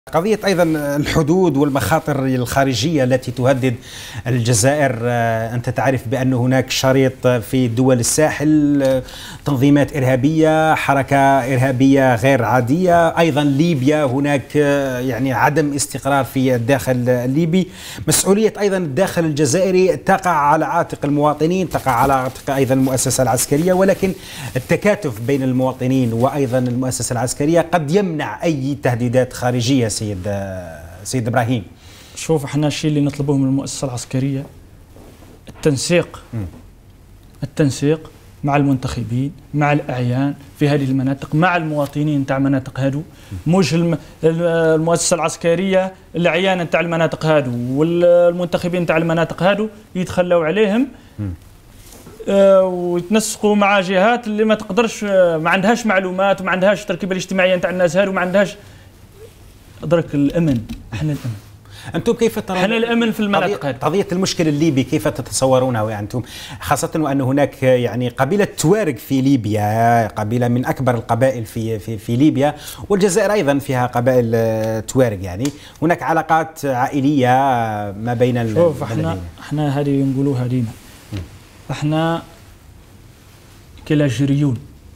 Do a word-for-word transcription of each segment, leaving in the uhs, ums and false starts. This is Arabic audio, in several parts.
قضية أيضا الحدود والمخاطر الخارجية التي تهدد الجزائر. أنت تعرف بأن هناك شريط في دول الساحل، تنظيمات إرهابية، حركة إرهابية غير عادية، أيضا ليبيا هناك يعني عدم استقرار في الداخل الليبي. مسؤولية أيضا الداخل الجزائري تقع على عاتق المواطنين، تقع على عاتق أيضا المؤسسة العسكرية، ولكن التكاتف بين المواطنين وأيضا المؤسسة العسكرية قد يمنع أي تهديدات خارجية. سيد سيد إبراهيم، شوف احنا الشيء اللي نطلبه من المؤسسة العسكرية التنسيق م. التنسيق مع المنتخبين، مع الأعيان في هذه المناطق، مع المواطنين تاع المناطق هادو، مش المؤسسة العسكرية الأعيان تاع المناطق هادو والمنتخبين تاع المناطق هادو يتخلوا عليهم اه ويتنسقوا مع جهات اللي ما تقدرش، ما عندهاش معلومات وما عندهاش التركيبة الاجتماعية تاع الناس هادو، ما عندهاش درك الأمن. احنا الأمن. أنتم كيف ترون احنا الأمن في المناطق هذه؟ قضية المشكل الليبي كيف تتصورونها يعني أنتم، خاصة وأن هناك يعني قبيلة توارق في ليبيا، قبيلة من أكبر القبائل في في في ليبيا، والجزائر أيضا فيها قبائل توارق، يعني هناك علاقات عائلية ما بين البلدين. شوف احنا احنا هذه نقولوها ديما، احنا كلا جريون،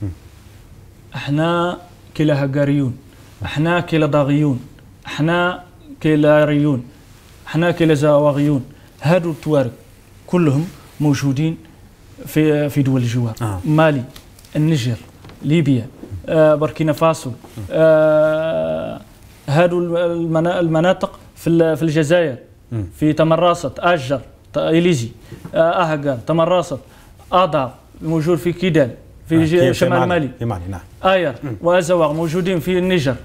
احنا كلا هجاريون، احنا كلا ضاغيون، احنا كلا ريون، احنا كلا زواغيون. هادو التوارق كلهم موجودين في في دول الجوار. آه. مالي، النيجر، ليبيا، آه، بوركينا فاسو، آه، هادو المناطق في في الجزائر، في تمراسط، اجر، إليزي، آه، اهجر، تمراسط، اضا موجود في كيدال في آه. شمال في مالي. في مالي نعم. اير وازواغ موجودين في النيجر،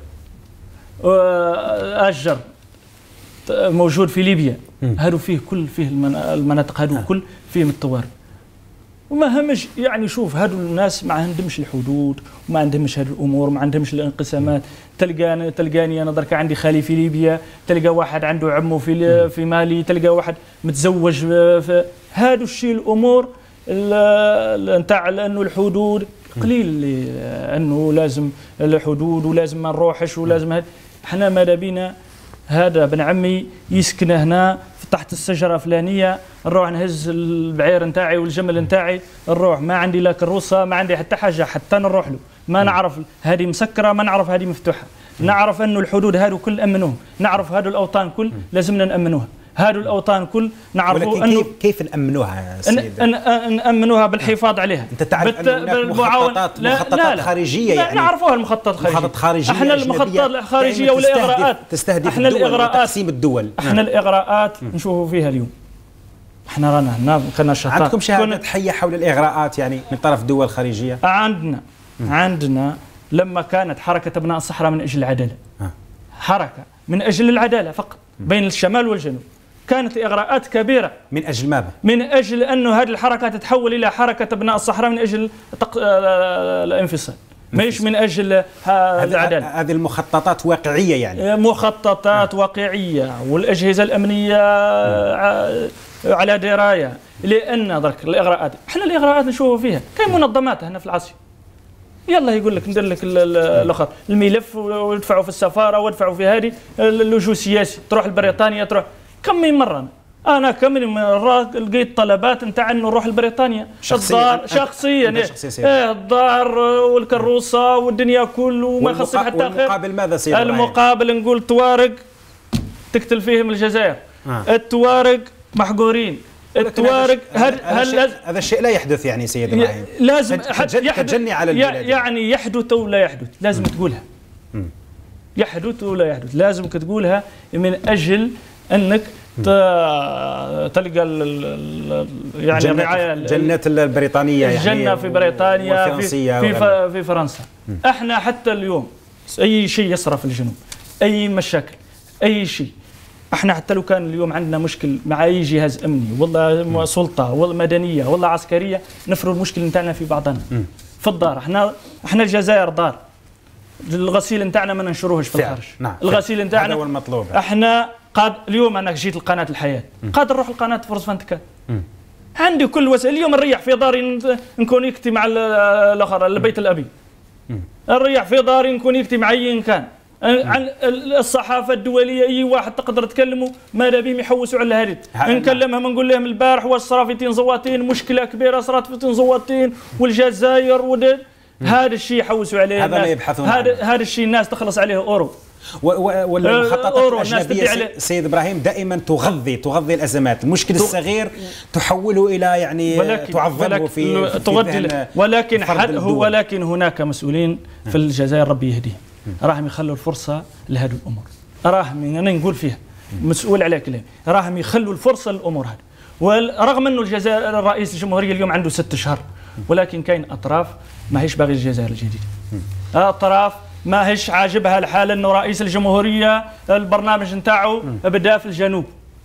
أجر موجود في ليبيا. هادو فيه كل فيه المناطق هادو كل فيهم الطوارئ. وما همش يعني شوف هادو الناس ما عندهمش الحدود وما عندهمش هاد الامور، ما عندهمش الانقسامات. تلقاني تلقاني انا درك عندي خالي في ليبيا، تلقى واحد عنده عمه في في مالي، تلقى واحد متزوج في هادو الشيء الامور نتاع لانه الحدود قليل اللي انه لازم الحدود ولازم ما نروحش ولازم هاد. احنا ماذا بينا هذا ابن عمي يسكن هنا تحت الشجره فلانيه، نروح نهز البعير نتاعي والجمل نتاعي، نروح ما عندي لا كروسه ما عندي حتى حاجه حتى نروح له، ما نعرف هذه مسكره ما نعرف هذه مفتوحه، نعرف انه الحدود هادو كل امنوهم، نعرف هادو الاوطان كل لازمنا نامنوها، هادو الاوطان كل نعرفوا انه كيف كيف نامنوها يا سيدي؟ نامنوها بالحفاظ عليها. انت تعرف ان هناك مخططات لا مخططات لا لا خارجيه لا يعني نعرفوها المخططات الخارجيه. مخططات خارجيه احنا المخططات الخارجيه والاغراءات تستهدف احنا الدول الاغراءات وتقسيم الدول. احنا الاغراءات نشوفوا فيها اليوم. احنا رانا هنا كنا شطار. عندكم شهادات حيه حول الاغراءات يعني من طرف دول خارجيه؟ عندنا م. عندنا لما كانت حركه ابناء الصحراء من اجل العداله، ها. حركه من اجل العداله فقط بين الشمال والجنوب، كانت إغراءات كبيرة. من أجل ماذا؟ من أجل أنه هذه الحركة تتحول إلى حركة ابناء الصحراء من أجل الانفصال، مش من أجل العدالة. هذه المخططات واقعية يعني؟ مخططات واقعية والأجهزة الأمنية على دراية، لأن درك الإغراءات احنا الإغراءات نشوفوا فيها كاين منظمات هنا في العاصمة يلا يقول لك ندير لك الاخر الملف ويدفعوا في السفارة ويدفعوا في هذه اللجوء السياسي، تروح لبريطانيا تروح. كم من مرة أنا, أنا كم من مرات لقيت طلبات نتاع إنه نروح لبريطانيا شخصيا شخصيا إيه الدار والكروسة والدنيا كل وما يخصك حتى خير. والمقابل ماذا سيدي؟ المقابل نقول توارق تقتل فيهم الجزائر. آه. التوارق محقورين. التوارق هذا هذا الشيء لا يحدث يعني سيدي إبراهيم. لازم تجني على البلاد يعني يحدث ولا يحدث لازم تقولها. م. يحدث ولا يحدث لازم تقولها من أجل أنك تلقى يعني الرعاية الجنة البريطانية يعني الجنة في بريطانيا في في, في فرنسا. م. احنا حتى اليوم أي شيء يصرى في الجنوب، أي مشاكل، أي شيء، احنا حتى لو كان اليوم عندنا مشكل مع أي جهاز أمني والله سلطة والله مدنية والله عسكرية، نفرض المشكل نتاعنا في بعضنا م. في الدار. احنا احنا الجزائر دار، الغسيل نتاعنا ما ننشروهش في الخارج. نعم. الغسيل نتاعنا هذا هو المطلوب. احنا قاد اليوم انا جيت لقناه الحياه م. قادر نروح لقناه فرص فانتكات، عندي كل وسائل. اليوم نريح في داري نكونيكتي مع الاخر البيت الابي، نريح في داري نكونيكتي مع اي كان عن الصحافه الدوليه اي واحد تقدر تكلمه ماذا بهم يحوسوا على هذه. نكلمهم نقول لهم البارح واش صرا في تنزواتين مشكله كبيره صارت في تنزواتين والجزائر ودل. هذا الشيء يحوسوا عليه هذا اللي يبحثون عنه. هذا هذا الشيء الناس تخلص عليه اورو. والمخططات الأجنبية سيد إبراهيم دائما تغذي تغذي الأزمات. المشكل الصغير تحوله إلى يعني ولكن تعظمه ولكن في, في تغذي ولكن هو ولكن هناك مسؤولين في الجزائر ربي يهديهم راهم يخلوا الفرصة لهذه الأمور. راهم أنا نقول فيها مسؤول على كلامي راهم يخلوا الفرصة للأمور هذه. ورغم أنه الجزائر الرئيس الجمهورية اليوم عنده ست شهور ولكن كاين أطراف ما هيش باغي الجزائر الجديدة. أطراف ما هيش عاجبها الحال انه رئيس الجمهوريه البرنامج نتاعو بدا في الجنوب.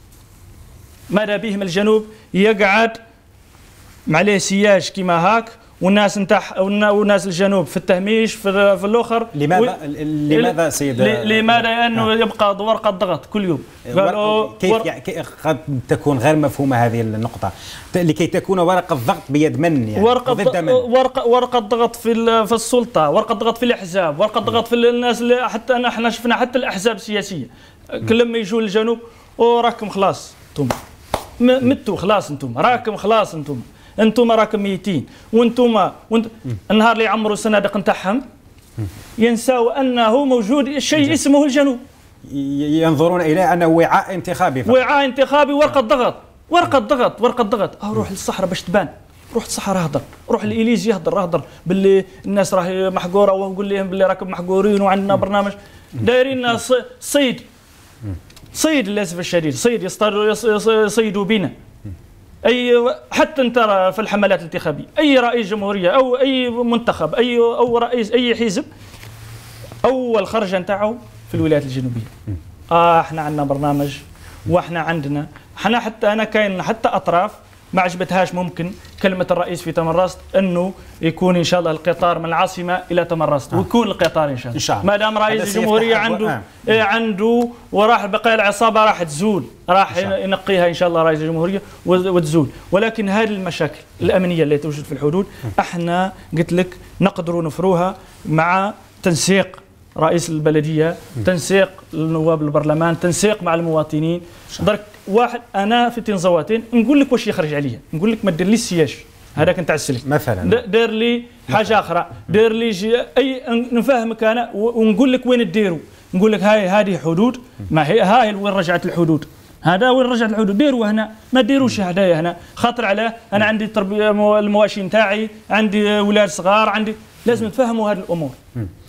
ماذا بهم الجنوب يقعد مع ليه سياج كيما هاك والناس نتاع والناس الجنوب في التهميش في, في الاخر. لماذا و... لماذا سيد لماذا لانه يبقى ورقه ضغط كل يوم. قالوا كيف ور... يعني قد تكون غير مفهومه هذه النقطه لكي تكون ورقه ضغط بيد من يعني ورقه ضد من. ورقه ورقه ضغط في في السلطه، ورقه ضغط في الاحزاب، ورقه ضغط في الناس اللي حتى احنا شفنا حتى الاحزاب السياسيه كل لما يجوا للجنوب وراكم خلاص انتم متوا خلاص انتم راكم خلاص انتم انتم راكم ميتين وانتم وانت النهار اللي يعمروا الصناديق نتاعهم ينسوا انه موجود شيء اسمه الجنوب. ينظرون الى انه وعاء انتخابي فقط. وعاء انتخابي ورقه ضغط ورقه ضغط ورقه ضغط. اه روح للصحراء باش تبان، روح للصحراء اهدر، روح للإليزي اهدر اهدر باللي الناس راهي محقوره ونقول لهم باللي راكم محقورين وعندنا برنامج دايرين صيد صيد للاسف الشديد صيد يصيدوا بنا. اي حتى انت في الحملات الانتخابيه اي رئيس جمهوريه او اي منتخب اي او رئيس اي حزب اول خرجه نتاعو في الولايات الجنوبيه اه احنا عندنا برنامج واحنا عندنا احنا حتى انا كاين حتى اطراف ما عجبتهاش ممكن كلمه الرئيس في تمرست انه يكون ان شاء الله القطار من العاصمه الى تمرست آه. ويكون القطار ان شاء الله, الله. ما دام رئيس الجمهوريه عنده آه. إيه عنده وراح بقى العصابه راح تزول راح ينقيها ان شاء الله رئيس الجمهوريه وتزول. ولكن هذه المشاكل الامنيه اللي توجد في الحدود احنا قلت لك نقدروا نفروها مع تنسيق رئيس البلديه، تنسيق النواب البرلمان، تنسيق مع المواطنين. درك واحد انا في تنزواتين نقول لك واش يخرج عليا، نقول لك ما دير لي السياج هذاك نتاع السلك مثلا، دير لي حاجه اخرى، دير لي اي نفهمك انا ونقول لك وين تديروا، نقول لك هاي هذه حدود ما هي هاي وين رجعت الحدود، هذا وين رجعت الحدود ديروا هنا ما ديروش هدايا هنا خاطر على انا عندي التربيه المواشي نتاعي عندي ولاد صغار عندي لازم تفهموا هذه الامور.